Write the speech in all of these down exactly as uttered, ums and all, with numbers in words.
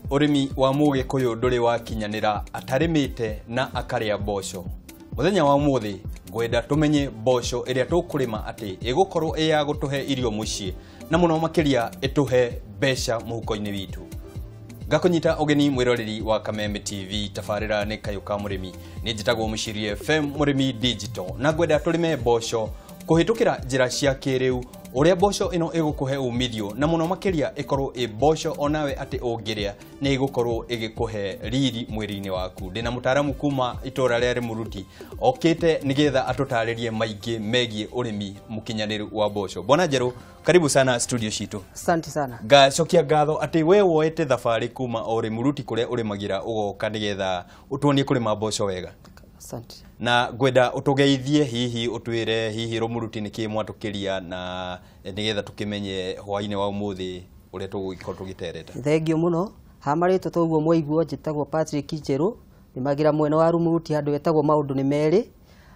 Urimi wa Mugikuyu nduri wakinyanira atarimite na akaria mboco. Muthenya wa muthi ngwenda tumenye mboco iria tukurima ati igukorwo iya gutuhe irio mucii na muno makiria ituhe besha muhuko-ini witu. Gakunyita ogeni mwiroreri wa Kameme T V tafarira ni Kayu ka Murimi ni njitagwo Muciri F M Murimi Digital na ngwenda turime mboco kuhitukira njira cia kiriu uria mboco ino igukuhe umithio na muno makiria ikorwo e mboco onawe ati ungiria ni igukorwo igikuhe riri mwiri-ini waku. Ndina mutaramu kuma itora rere muruti okite nigetha atutaririe maingi megie urimi mukinyaniru wa mboco. Bwana Njeru, karibu sana studio shitu. Asante sana. Gacokia ngatho ati we woete thabari kuma ore muruti kuria urimagira ugoka nigetha utuonie kurima mboco wega. Asante. Na gwenda utugeithie hihi utwire hihi romuruti niki mwatukiria na nigetha tukimenye hwaine wa umuthi uria tugiko tugitereta. Thengio muno hamarito toguo mwaiguo njitagwo Patrick Njeru nimagira mwena wa rumuruti handu etagwo maundu ni meri.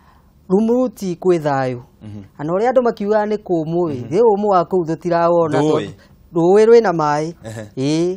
Rumuruti kwi thayu ana uria andu makiuga ni kumu ri thi umu wa kuu thutirawona rũĩ rwĩna maĩ ĩ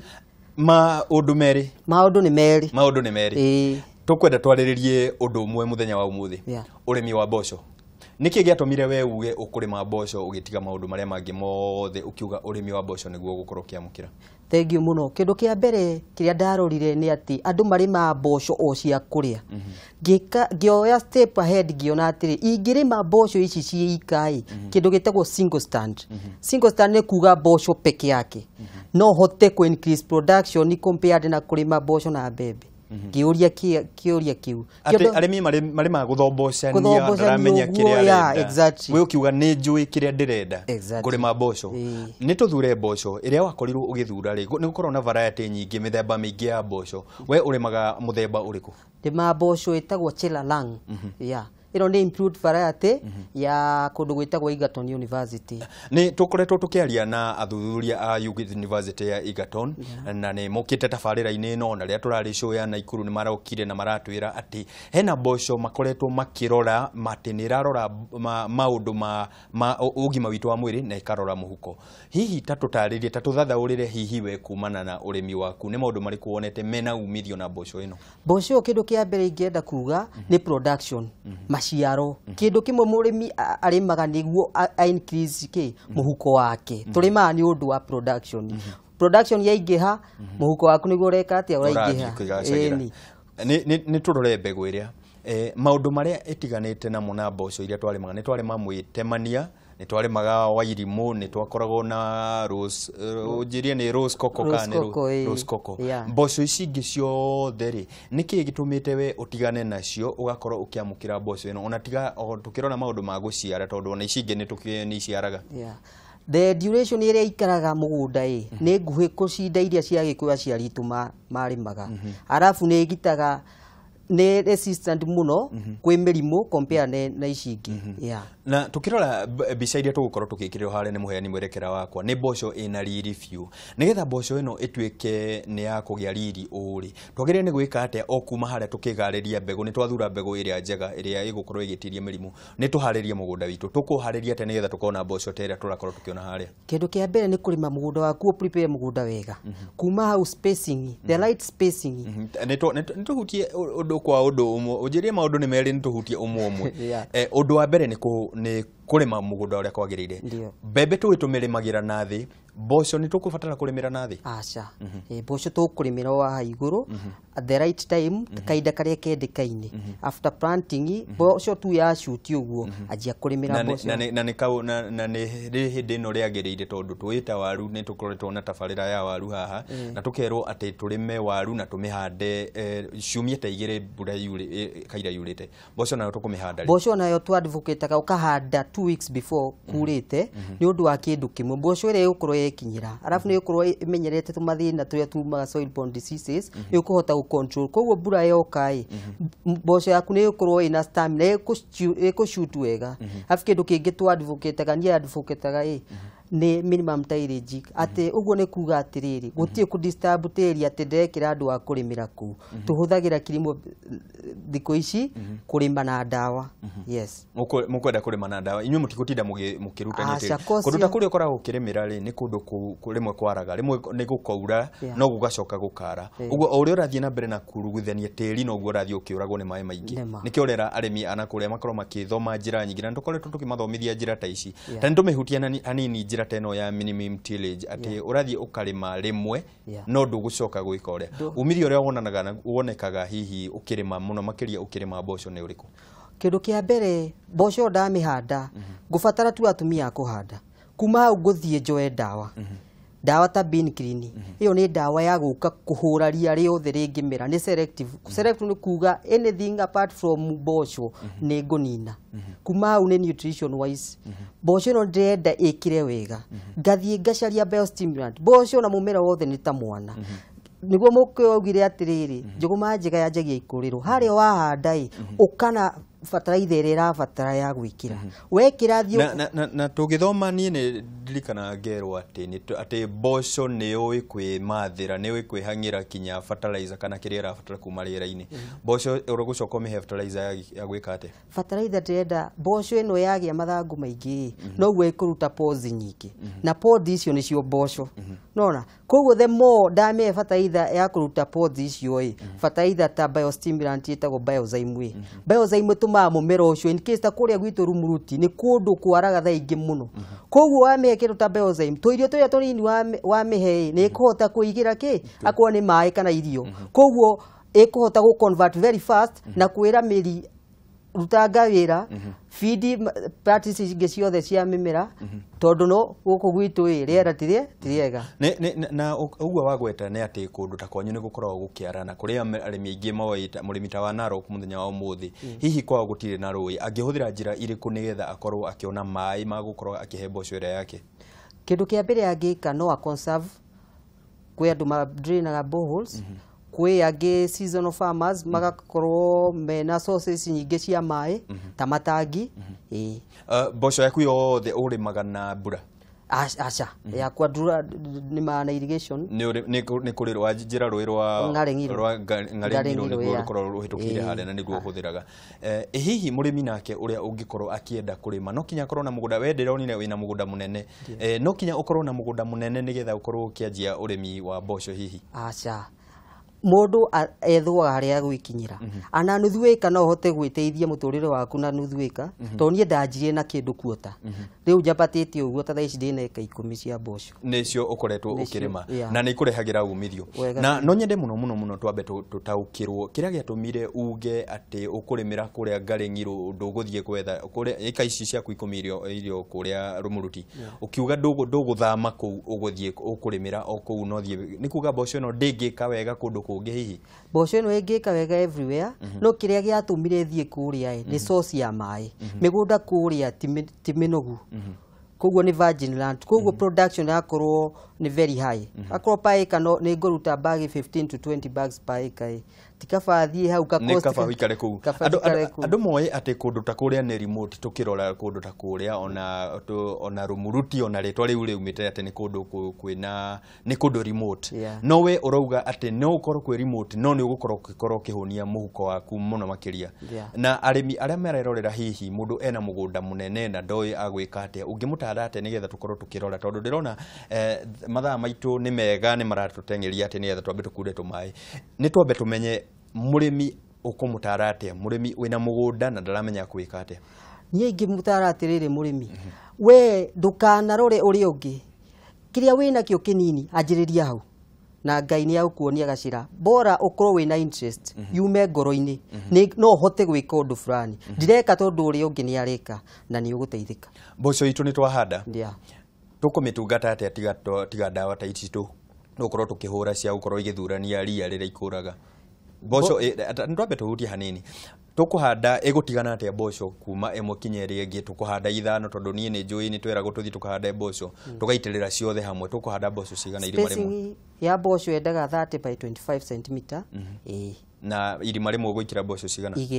maundu meri maundu ni meri maundu ni meri ĩ tukwenda twariririe undu umwe muthenya wa umuthi yeah. Urimi wa mboco niki giatumire we uge ukurima mboco ugitiga maundu maria mangi mothe ukiuga urimi wa mboco niguo gukorwo kiamukira? Thengio muno kindu kia mbere kiria ndarorire ni ati andu marima mboco o cia kuria ngika ngioya step ahead ngiona atiri ingirima mboco ici ciikai kindu gitagwo single stand. Single stand ni kuga mboco peke yake no hote ku increase production compared na kurima mboco na mbembe. Kiuria kiuria kiu ati arimi mari ma guthombocania ndaramenya kiria arenda we ukiuga ni njui kiria ndirenda kurima mboco ni tuthure mboco iria wakorirwo ugithura ri ni gukorwo na variety nyingi mithemba mingi ya mboco we urimaga muthemba uriku? Ndima mboco itagwo Chelalang yeah iro ni improved variety ya kundu gwitagwo Egerton University. Ni tukoretwo tukiaria na athuthuria a University ya Egerton na ni mokite tafarira-ini no na ria turari show ya Naikuru ni marokire na maratwira ati hena mboco makoretwo makirora mati ni rarora maundu ma ugima witu wa mwiri na ikarora muhuko. Hihi tatutaririe tatuthathaurire hihi we kumana na urimi waku ni maundu mariku wonete mena umithio na mboco ino? Mboco kindu kia mbere ingienda kuga ni production maciaro kindu kimwe murimi arimaga niguo a increase ki muhuko wake turima ni undu wa production production yaingiha muhuko waku niguo reka atia uraingiha ni ni turore mbegu iria eh maundu maria itiganite na mona mboco iria twarimaga ni twarima mwitemania ni twarimaga wairimu ni twakoragwo na rose ujirie ni rose coco kana rose coco mboco ici ingi ciothe ri niki gitumite we utigane nacio ugakorwo ukiamukira mboco ino ona tiga tukirona maundu ma guciara tondu ona ici ingi ni tukini ciaraga the duration iria ikaraga mugunda i ni nguhi kucinda iria cia gikuya cia rituma marimaga arafu ni gitaga ne resistant muno kwi mirimu compare na icingi yeah. Na tukirora bica iria tugukorwo tukikirira hare ni muheani mwerekera wakwa ni mboco ina riri few nigetha mboco ino itwike ni ya kugia riri uri twagire ni gwika atia o kuma hare tukigariria mbegu ni twathura mbegu iria njega iria igukorwo igitiria mirimu ni tuharirie mugunda witu tukuhariria atia nigetha tukona mboco tera turakorwo tukiona hare? Kindu kia mbere ni kurima mugunda waku prepare mugunda wega kuma how spacing the right spacing ni to ni tuhutie undu kwa undu umwe ujirie maundu ni meri ni tuhutie umwe umwe eh undu wa mbere ni ku ni kurima mugunda uria kwagirire mbembe tu itumirimagira nathi mboco ni tukubatara kurimira nathi acha eh mboco tukurimira wa iguru at the right time kaida karia kendikaini after planting mboco tu ya shoot uguo ajia kurimira mboco na na ni kau na ni hindi no riagirire tondu twita waru ni tukoretwo na tafarira ya waru haha na tukerwo ati turime waru na tumihande ciumie ta igire mbura yuri kaira yurite mboco nayo tukumihanda mboco nayo tu advocate ka ukahanda two weeks before kurite ni undu wa kindu kimwe mboco ire ukorwo yekinyira arafu ni ukorwo imenyerete tumathina turia tumaga soil borne diseases ni ukuhota ku control koguo mbura yokai mboco yaku ni ukorwo ina stamina eko shoot wega afu kindu kingi tu advocate ga ni advocate ga i ni minimum tillage ati uguo ni kuga atiriri gutie ku disturb tiri ati ndekira andu a kurimira ku tuhuthagira kilimo thiko ici kurima na dawa yes mukwenda kurima na dawa inyu mutigutinda mukirutania tiri kundu ta kuria ukoragwo ukirimira ri ni kundu kurimwe kwaraga rimwe ni gukoura no gugacoka gukara uguo o uri urathie na mbere na kuruguthania tiri no guo urathie ukiuragwo ni mai maingi nikio rera arimi ana kuria makoro makithoma njira nyingi na ndukoretwo tukimathomithia njira ta ici ta ndumihutia hanini njira teno ya minimum tillage ati urathie ukarima rimwe no ndugucoka gwika uria umithio uria wonanaga wonekaga hihi ukirima muno makiria ukirima mboco ni uriku kindu kia mbere mboco ndamihanda ngubatara tu atumia kuhanda kuma hau nguthie njoe dawa dawa ta bin clean iyo ni dawa ya guka kuhura ria riothe ringimira ni selective selective ni kuga anything apart from mboco ni ngunina kuma hau ni nutrition wise mboco no ndenda ikire wega ngathie ngacaria biostimulant mboco na mumera wothe ni ta mwana niguo mukwe augire atiriri njuguma njega yanjagia ikuriro haria wahanda i ukana fertilizer ira batara ya gwikira wekira thio na na na tugithoma nie ni ndirikana ngerwo ati ni ati mboco ni oi kwi mathira ni oi kwi hangira kinya fertilizer kana kiria irabatara kuma rira-ini mboco urugucoka mihe fertilizer ya gwika ate fertilizer ndenda mboco ino yagia mathangu maingi no gwe kuruta pods nyingi na pods icio ni cio mboco nona koguo the more dame fertilizer ya kuruta pods icio i fertilizer ta biostimulant itago biozyme biozyme tuma mumera ucio in case ta kuria gwitu rumuruti ni kundu kwaraga thaingi muno koguo wamekira ta biozyme to irio turia tunini wa mihe ni kuhota kuigira ki akwa ni mai kana irio koguo ikuhota gu convert very fast na kwira miri rutanga wira feed practices ingi ciothe cia mimera tondu no guku gwitu riera tirie tiriega na uguo wagweta ni ati kundu ta kwanyu ni gukorwo gukiarana kuria arimi ingi mawaita murimi ta wa Narok muthenya wa umuthi hihi kwa gutire na rui angihuthira njira iriku nigetha akorwo akiona mai ma gukorwo akihe mboco ira yake kindu kia mbere angika no a conserve kwi andu ma drainaga boreholes kwi angi seasonal farmers magakorwo mena sources nyingi cia mai ta matangi eh mboco yaku yothe urimaga na mbura acha ya kwa dura ni maana irrigation ni ni kuri rwa njira rwi rwa rwa ngaringiro ni gukorwo ruhitukire hale na niguo huthiraga eh hihi murimi nake uria ungikorwo akienda kurima no kinya korwo na mugunda wendera onine wina mugunda munene eh no kinya ukorwo na mugunda munene nigetha ukorwo ukianjia urimi wa mboco hihi acha mundu ethwa haria gwikinyira ana nuthuika no hote gwiteithia muturire waku na nuthuika to nie ndanjire na kindu kuota riu njapatite uguo ta thaici ndina eka ikumi cia mboco nicio ukoretwo ukirima na ni kurehagira umithio na no nyende muno muno muno twambe tutaukirwo kiria giatumire uge ati ukurimira kuria ngaringiro nduguthie kwetha kuria eka ici cia ikumi irio irio kuria rumuruti ukiuga ndugu nduguthama ku uguthie ukurimira o ku no thie ni kuga mboco no ndingika wega kundu kungi hihi mboco no ingika wega everywhere no kiria giatumire thie kuria ni source ya mai migunda kuria timinogu koguo ni virgin land koguo production yakorwo ni very high akorwo pa acre no ni ngoruta bag fifteen to twenty bags per acre tikafathie hau ka cost ne kafa wikare ku ando ando moye ate kundu ta kuria ne remote tukirora kundu ta kuria ona ona rumuruti ona retwa riu riu mite ate ni kundu kwina ni kundu remote no we urauga ate no ukorwo kwi remote no ni ugukorwo kikorwo kihonia muhuko waku muno makiria na arimi aria mererorera hihi mundu ena mugunda munene na ndoi agwika ate ungimutara ate nigetha tukorwo tukirora tondu ndirona mathaa maitu ni mega ni maratutengeria ate nigetha twambe tukunde tumai ni twambe tumenye murimi ukumutara ate murimi wina mugunda na ndaramenya kwika ate nie ngimutara atiriri murimi we ndukana rore uri ungi kiria wina kio kinini anjiriria hau na ngai ni au kuonia gacira bora ukorwo wina interest yume ngoro-ini no hote gwika undu fulani ndireka tondu uri ungi ni areka na ni uguteithika mboco itu ni twahanda ndia tukumitungata ate tiga tiga dawa ta ici tu nukorwo tukihura cia gukorwo igithurania ria rira ikuraga mboco ndwambe tuhutie hanini tukuhanda egutigana ate mboco kuma emwe kinyeri ingi tukuhanda ithano tondu nie ni njui ni twera gututhi tukahanda mboco tugaitirira ciothe hamwe tukuhanda mboco cigana irima rimwe spacing ya mboco endaga thirty by twenty-five centimeters eh na irima rimwe gwikira mboco cigana igiri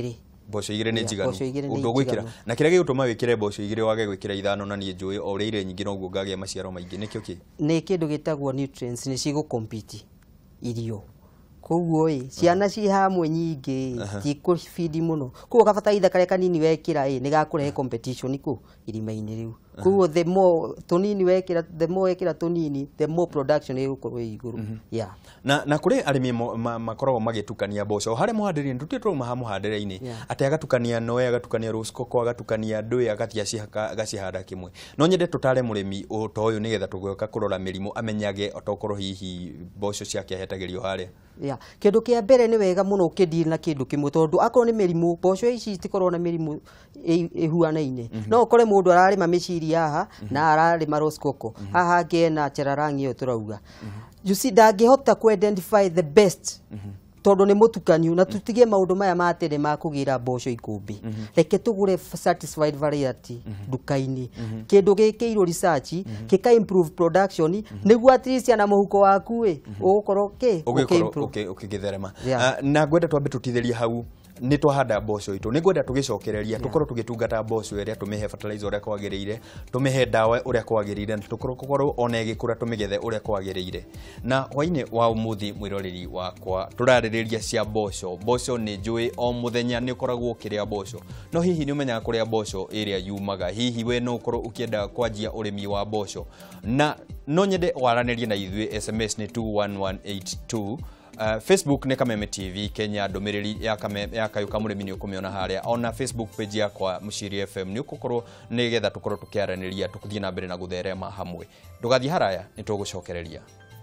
Mboco igire ni njiganu. Mboco igire ni Undu gwikira. njiganu. Na kira gigutuma wikire mboco igire wage gwikira ithano na nie njui o ire nyingi no guo ngagia maciaro maingi nikio ki. Ni kindu gitagwo nutrients ni cigo compete irio. Koguo ĩ ciana ci hamwe nyingi ciku feed muno. Koguo kabataitha kare kanini wekira ĩ ni gakurehe competition ku irima-ini riu. Koguo the more tunini wekira the more wekira tunini the more production igukorwo iguru. Yeah. Na na kuri arimi makoragwo magitukania mboco hare muhandiri nduti tro mahamuhandire-ini ati agatukania noe agatukania rose coco agatukania ndui agathia cihaka agacihanda kimwe. No nyende tutare murimi to uyu nigetha tugoka kurora mirimu amenyage otokorwo hihi mboco ciake hetagĩrio hare. Yeah. Kindu kia mbere ni wega muno ukidil na kindu kimwe tondu akorwo ni mirimu mboco ici itikorwo na mirimu ihuanaine. No ukore mundu ararima miciri haha na ararima rose coco haha ngena cherarangi yo turauga. You see ndangihota ku identify the best tondu ni mutukanio na tutigie maundu maya matene ma kugira mboco ikumbi. Reke tugure satisfied variety dukaini kindu gikirwo research kika improve production niguo at least ana muhuko waku we ugukorwo ke okay ukigitherema. Na ngwenda twambe tutithirie hau ni twahanda mboco itu ni ngwenda tugicokereria tukorwo tugitungata mboco iria tumihe fertilizer uria kwagirire tumihe dawa uria kwagirire tukorwo korwo ona igikura tumigethe uria kwagirire. Na hwaine wa umuthi mwiroreri wakwa turaririria cia mboco mboco ni njui o muthenya ni ukoragwo ukiria mboco no hihi ni umenyaga kuria mboco iria yumaga hihi we no ukorwo ukienda kwanjia urimi wa mboco na no nyende waranirie na ithuĩ S M S ni two one one eight two. Uh, Facebook ni Kameme T V Kenya ndumiriri ya Kameme ya Kayu Kamurimi ni ukumiona haria ona Facebook page yakwa Muciri F M ni ukukorwo ni getha tukorwo tukiaraniria tukuthie na mbere na gutherema hamwe ndugathi haraya ni tugucokereria.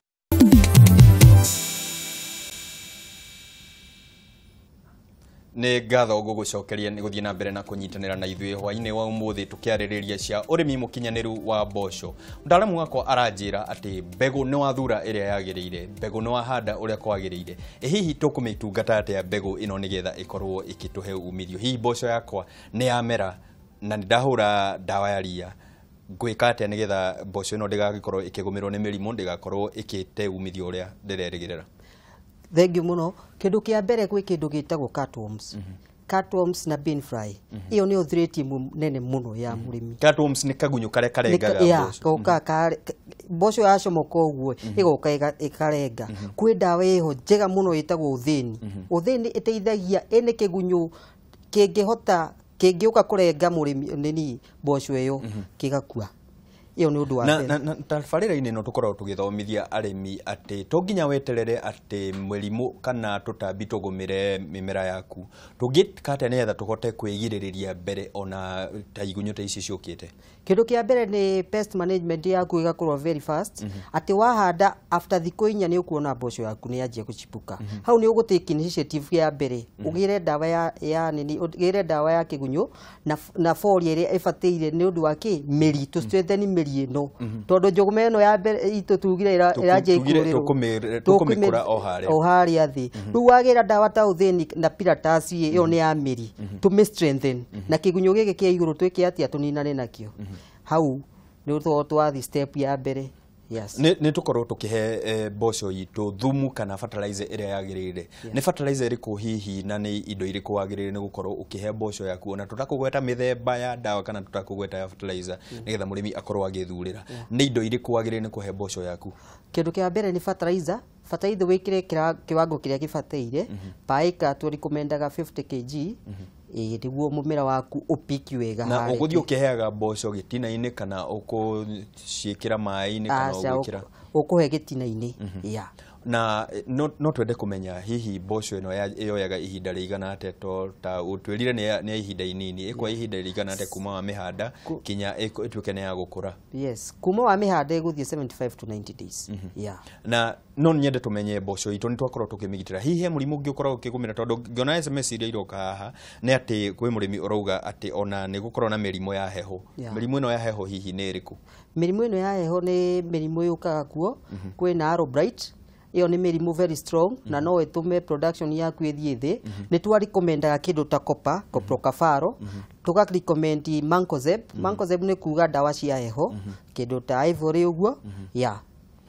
Ni ngatho gugucokeria ni guthie na mbere na kunyitanira na ithuĩ hwaine wa umuthi tukiaririria cia urimi mukinyaniru wa mboco. Ndaramu wakwa aranjira ati mbegu ni wathura iria yagirire mbegu ni wahanda uria kwagirire e hihi tukumitungata atia mbegu ino nigetha ikorwo ikituhe umithio hihi mboco yakwa ni yamera na ndahura dawa ya ria gwika atia nigetha mboco ino ndigagikorwo ikigumirwo ni mirimu ndigakorwo ikite umithio uria ndirerigirira. Thank you muno. Kindu kia mbere gwi kindu gitagwo cutworms. Mm -hmm. Cutworms na bean fly. Iyo ni threat nene muno ya murimi. Cutworms ni kagunyo kare karengaga mboco. Ya, kare mboco yacomoka uguo igoka ikarenga. Kwi dawa iho njega muno itagwo uthini. Uthini iteithagia ene kigunyo kingihota kingiuka kurenga murimi nini mboco iyo kigakua. Iyo ni undu wa na na, na tabarĩra-inĩ no tukorwo tugithomithia arimi ati to nginya weterere ati mĩrimũ kana tutambi tugumire mimera yaku tungikate nĩgetha tuhote kwĩgirĩrĩria mbere ona ta igunyũ ta ici ciũkĩte. Kindu kia mbere ni pest management yaku igakorwo very fast. Mm -hmm. Ati wahanda after thikũ inya ni ukuona mboco yaku ni yanjia guchipuka. Mm -hmm. Hau ni ugutake initiative ya mbere. Mm -hmm. Ugire dawa ya ya nini ugire dawa ya kigunyo na na foliar iria ibatĩire ni undu wa ki meri to strengthen meri ino. Mm -hmm. Tondu njugume eno ya mbere itu tugire iraje ikurirwo tukumikura o haria o haria thi. Riu wagira dawa ta uthini na piratas iyo ni ya meri to strengthen na kigunyo giki kia iguru twike atia tuninane nakio. Hau ni utho twathi step ya mbere. Yes. Ni ni tukorwo tukihe mboco itu thumu kana fertilizer iria yagirire. Ni fertilizer iriku hihi na ni indo iriku wagirire ni gukorwo ukihe mboco yaku ona tutakugweta mithemba ya dawa kana tutakugweta ya fertilizer nigetha murimi akorwo agithurira. Ni indo iriku wagirire ni kuhe mboco yaku. Kindu kia mbere ni fertilizer. Fertilizer wikire kiwango kiria gibataire. Paika tu recomendaga fifty kilograms. Eh niguo mumera waku upiki wega na uguthio kiheaga mboco gitina-ini kana ukuciikira mai-ini kana ugwikira ukuhe gitina-ini. Yeah. Na no no twende kumenya hihi mboco ino yoyaga ihinda rigana ate to ta utwirire ni ni ihinda inini ikwa ihinda rigana ate kuma wa mihanda kinya ituke ne ya gukura. Yes, kuma wa mihanda iguthie seventy-five to ninety days. Yeah. Na no nyende tumenye mboco itu ni twakorwo tukimigitira hihi murimu ngi ukorwo ukigumira tondu ngiona S M S iria iroka haha ni ati kwi murimi urauga ati ona ni gukorwo na mirimo ya heho. Mirimo ino ya heho hihi ni iriku? Mirimo ino ya heho ni mirimo yukaga kuo kwi na arrow bright. Iyo ni mirimu very strong. Mm -hmm. Na no itume production yaku ithie thi. Mm -hmm. Ni twa recommenda kindu ta copper coprocafaro. Mm -hmm. Tuga recommend mancozeb. Mm -hmm. Mancozeb ni kuga dawa cia heho. Mm -hmm. Kindu ta ivory uguo. Mm -hmm. Yeah.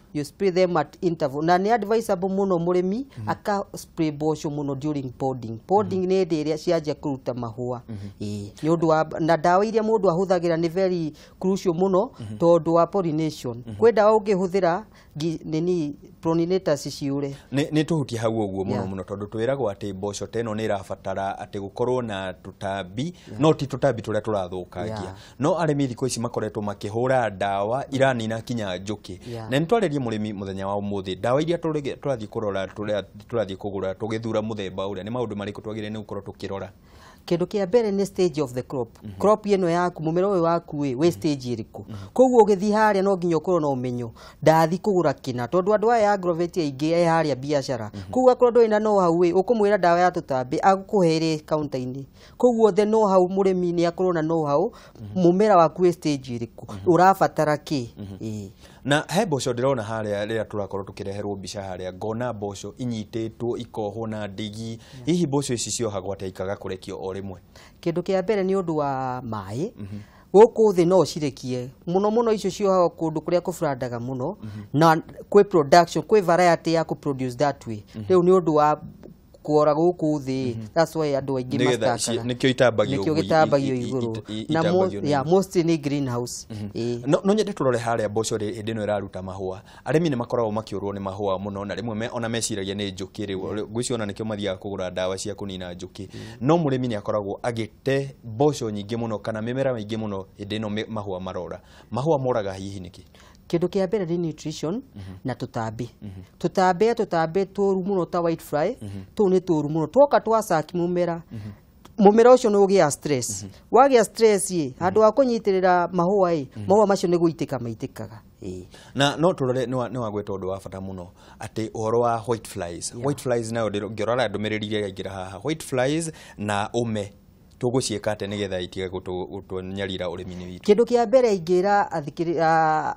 you spray them at interval na ni advisable muno murimi mm -hmm. aka spray mboco muno during podding podding mm -hmm. ni ndi iria cianjia kuruta mahua mm -hmm. eh ni undu wa na dawa iria mundu ahuthagira ni very crucial muno mm -hmm. tondu wa pollination mm -hmm. kwe dawa ungihuthira nini pollinators ciure ni ni tuhutia hau uguo muno yeah. muno tondu twiragwo ati mboco teno ni irabatara ati gukorwo na tutambi yeah. no ti tutambi turia turathukangia yeah. no arimi thiko ici makoretwo makihura dawa iranina kinya njuki yeah. na nitwarerie murimi muthenya wa umuthi dawa iria turathie kurora turathie kugura tugithura muthemba uria ni maundu mariko twagire ni gukorwo tukirora kindu kia mbere ni stage of the crop mm -hmm. crop ino yaku mumero uyu waku we we stage iriku mm -hmm. koguo ugithi haria no nginya ukorwo na umenyo ndathi kugura kina tondu andu aya agrovet aingi e haria biashara mm -hmm. koguo akorwo ndoi na no how we ukumwira dawa ya tutambi agukuhere counter ini koguo the no how murimi ni akorwo na no how mm -hmm. mumera waku we stage iriku mm -hmm. urabatara ki mm -hmm. e na he mboco ndirona haria rira turakorwo tukireherwo mbica haria ngona mboco inyititwo ikohwo na ndigi yeah. hihi mboco ici ciohagwo atia ikaga kurekio o rimwe kindu kia mbere ni undu wa mai mm -hmm. guku thi no cirekie muno muno icio ciohagwo kundu kuria kuburandaga muno mm -hmm. na kwi production kwi variety ya ku produce that way mm -hmm. riu ni undu wa kuora guku thi mm -hmm. that's why andu aingi mastakaga nikio itambagio nikio gitambagio iguru na mo ya most ni greenhouse mm -hmm. e. no no nyende turore haria mboco ri hindi no iraruta mahua arimi ni makoragwo makiurwo ni mahua muno na rimwe me ona meciragia ni njuki ri ngwici ona nikio mathia kugura dawa cia kunina njuki mm -hmm. no murimi ni akoragwo agite mboco nyingi muno kana mimera mingi muno hindi no mahua marora mahua moraga hihi niki kindu kia mbere ni nutrition mm -hmm. na tutambi mm -hmm. tutambi tutambi turu muno ta white fly mm -hmm. tu ni turu muno twoka twacaki mumera mm -hmm. mumera ucio ni ugia stress mm -hmm. wagia stress ye handu wa kunyitirira mahua i mm -hmm. mahua macio ni guitika maitikaga e na no turore ni wa ni wa gweta undu wa bata muno ati uhoro wa white flies yeah. white flies na ngirora ndumiriri iria ingira haha white flies na ume tugucieka ate nigetha itige gutunyarira urimi-ini witu kindu kia mbere ingira athikira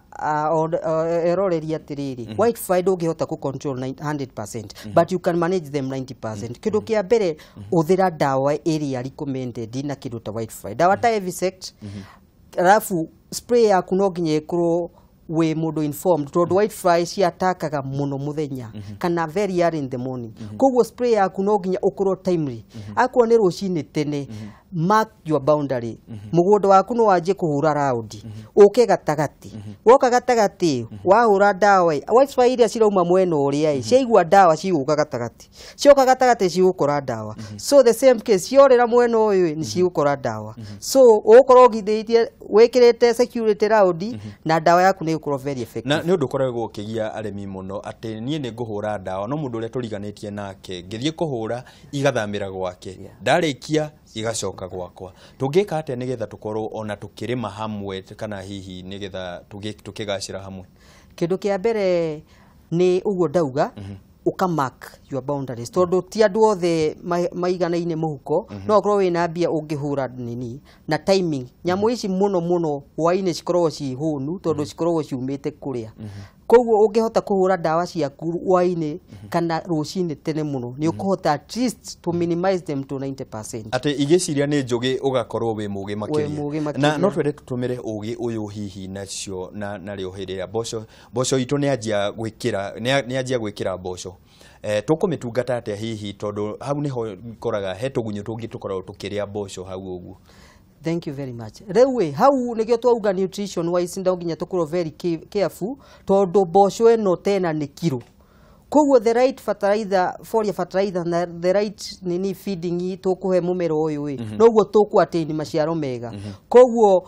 eroreria atiriri mm -hmm. white fly ndungihota ku control one hundred percent mm -hmm. but you can manage them ninety percent mm -hmm. kindu kia mbere mm -hmm. uthira dawa area recommended na kindu ta white fly dawa ta Evisect mm -hmm. rafu spray yaku no nginya ikorwo we mundu informed tondu white fly ciatakaga muno muthenya mm -hmm. kana very early in the morning mm -hmm. koguo spray yaku no nginya ukorwo timely mm -hmm. akwo ni rucini tene mm -hmm. mark your boundary mm -hmm. mugundo waku no wanjie kuhura round mm -hmm. uke gatagati mm -hmm. woka gatagati mm -hmm. wahura dawa white fly iria cirauma mwena uria mm -hmm. ciaigua dawa ciuka gatagati cioka gatagati ciugukora dawa mm -hmm. so the same case ciorera mwena uyu ni ciugukora dawa mm -hmm. so ukorwo githeitie wekirete security round mm -hmm. na dawa yaku ni ukorwo very effective na ni undu koragwo ukigia arimi muno ati nie ni nguhura dawa no mundu uria turiganitie nake ngithie kuhura igathamira gwake yeah. ndarikia igacoka gwakwa tungika ate nigetha tukorwo ona tukirima hamwe kana hihi nigetha tukigacira hamwe kindu kia mbere ni uguo ndauga mm -hmm. uka mark your boundaries tondu ti andu othe maiganaine muhuko mm -hmm. no korwo wina mbia ungihura nini na timing nyamu ici muno muno hwaini cikorwo ci hunu tondu cikorwo ciumite kuria mm -hmm. koguo ungihota kuhura dawa ciaku hwaini mm -hmm. kana rucini tene muno ni ukuhota at least to minimize them to ninety percent ate igiciria ni njugi ugakorwo we mugi makiria na no twende tutumire ugi uyu hihi nacio na na riohirira mboco mboco itu ni anjia gwikira ni anjia gwikira mboco eh tukumitungata ate hihi tondu hau niho koraga he tugunyu tungi tukorwo tukiria mboco hau uguo Thank you very much. Rewe hau negio twauga nutrition wise ndo nginya tukorwo very careful tondu mboco eno tena ni kilo. Koguo the right fertilizer foliar fertilizer na the right nini feeding tukuhe mumero uyu we. Mm -hmm. Noguo tuku attain maciaro mega. Mm -hmm. Koguo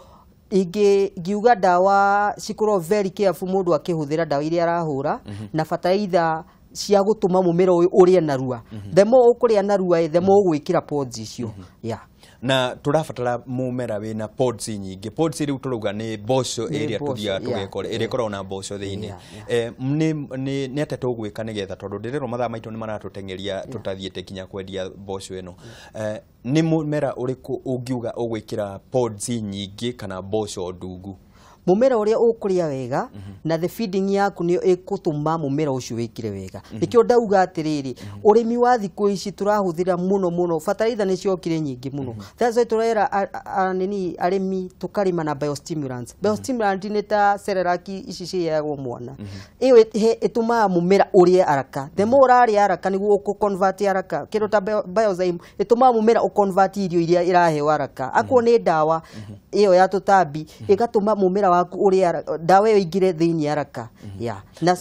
ige giuga dawa cikorwo very careful mundu akihuthira dawa iria arahura mm -hmm. na fertilizer cia gutuma mumero uyu uria narua. Mm -hmm. The more ukuria narua the more gwikira pods icio. Mm -hmm. Yeah. Na turafatara mumera wina pods nyingi pods iri turuga ni mboco area tuthia tugekora iri korwo na mboco thiini eh ni ni ni ate tugwika nigetha tondu ndirero mathaa maitu ni maratutengeria tutathiete kinya kwendia mboco eno eh ni mumera uriku ungiuga ugwikira pods nyingi kana mboco ndungu mumera uria ukuria wega na the feeding yaku ni ikutuma mumera ucio wikire wega nikio ndauga atiriri urimi wa thiku ici turahuthira muno muno fertilizer ni ciokire nyingi muno that's why turera nini arimi tukarima na biostimulants biostimulants ni ta sereraki ici ciagwo mwana iyo ituma mumera urie araka the more ari araka niguo ku convert araka kindo ta biozyme ituma mumera u convert irio iria irahe araka akwo ni dawa iyo ya tutambi igatuma mumera waku uria dawa iyo ingire thiini araka ya na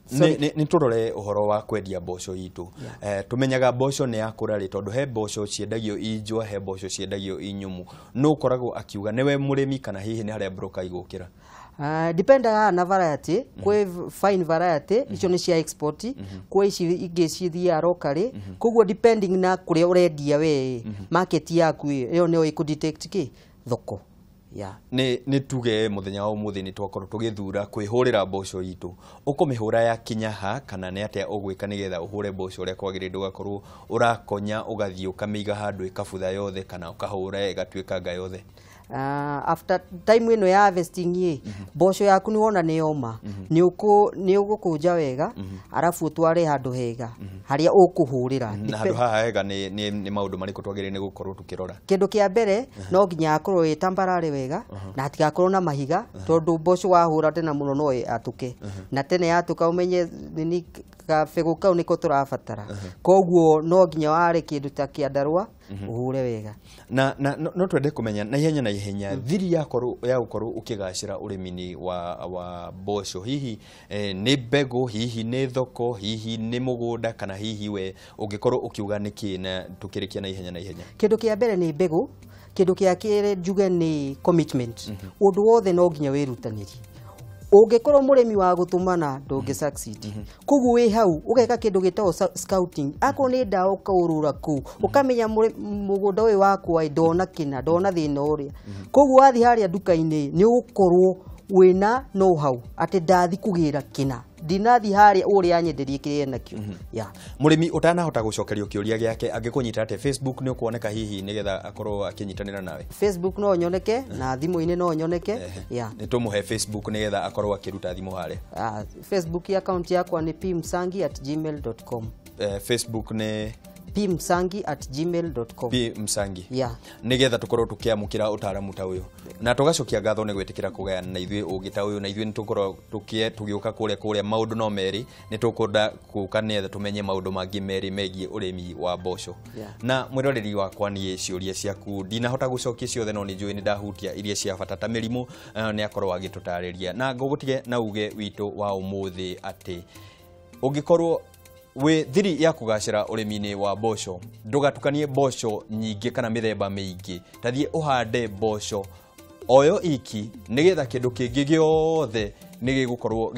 ni ni turore uhoro wa kwendia mboco itu eh tumenyaga mboco ni yakura ri tondu he mboco ciendagio injwa he mboco ciendagio inyumu no koragwo akiuga niwe murimi kana hihi ni haria broker igukira Uh, depend na variety mm -hmm. kwe fine variety mm -hmm. icio ni cia export mm -hmm. kwe ici ingi cithia locally mm -hmm. koguo depending na kuria urendia we mm -hmm. market yaku iyo ni iku detect ki thoko ya ni ni tuge muthenya wa umuthi ni twakorwo tugithura kwihurira mboco itu ukumihura ya kinyaha kana ni atia ugwika nigetha uhure mboco uria kwagirinde ugakorwo urakonya ugathii ukamiga handu ikabutha yothe kana ukahura igatuika nga yothe Uh, after time ino ya harvesting ye mboco yaku ni wona ni yoma ni uku ni ugukunja wega arafu tware handu hega haria ukuhurira na handu haha hega ni ni, ni maundu mariko twagire ni gukorwo tukirora kindu kia mbere no nginya akorwo e tambarare wega na atigakorwo na mahiga tondu mboco wahura tena muno no atuke na tene yatuka umenye ni kabegu kau niko turabatara koguo no nginya ware kindu ta kia ndarwa uhure wega na na no twende kumenya na ihenya na ihenya thiri yakorwo ya gukorwo ukigacira urimini wa wa mboco hihi eh, ni mbegu hihi ni thoko hihi ni mugunda kana hihi we ungikorwo ukiuga niki na tukirikia na ihenya na ihenya kindu kia mbere ni mbegu kindu kia kire njuge ni commitment undu wothe no nginya wirutaniri ungikorwo murimi wa gutumana ndungi succeed kugu wi hau ugeka kindu gitawo scouting ako ni ndawa ukaurura ku ukamenya mugunda uyu wakwa ndona kina ndona thina uria kugu wathi haria duka-ini ni ugukorwo wina know how ati ndathi kugira kina dinathi haria uria nyenderie kirie nakio ya murimi utanahota gucokerio kiuria giake angikunyita ate Facebook ni ukuoneka hihi nigetha akorwo akinyitanira nawe Facebook no nyoneke na thimu-ini no nyoneke ya ni tumuhe Facebook nigetha akorwo akiruta thimu haria Facebook account yakwa ni p msangi at gmail dot com Facebook ni p msangi at gmail dot com p msangi yeah nigetha tukorwo tukiamukira utaramu ta uyu na tugacokia ngatho ni gwetikira kugayana na ithuĩ ũngĩ ta uyu na ithuĩ ni tukorwo tukie tugiuka kuria kuria maundu no meri ni tukunda kuka nietha tumenye maundu mangi meri megie urimi wa mboco na mwiroreri wakwa ni ciuria ciaku ndinahota gucokia ciothe no ni njui ni ndahutia iria cia bata ta mirimu ni akorwo agitutariria na ngugutige na uge witu wa umuthi ati ungikorwo we thiri ya kugacira urimini wa mboco ndugatukanie mboco nyingi kana mithemba mingi tathie uhande mboco oyo iki nigetha kindu kingi giothe nigigukorwo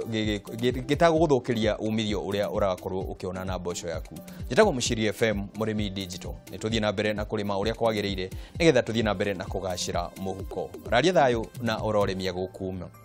gitaguguthukiria umithio uria urakorwo ukiona na mboco yaku njitagwo Muciri F M Murimi Digital ni tuthie na mbere na kurima uria kwagiriire nigetha tuthie na mbere na kugacira muhuko raria thayo na urorimia guku